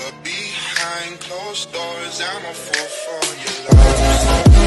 But behind closed doors, I'm a fool for your love.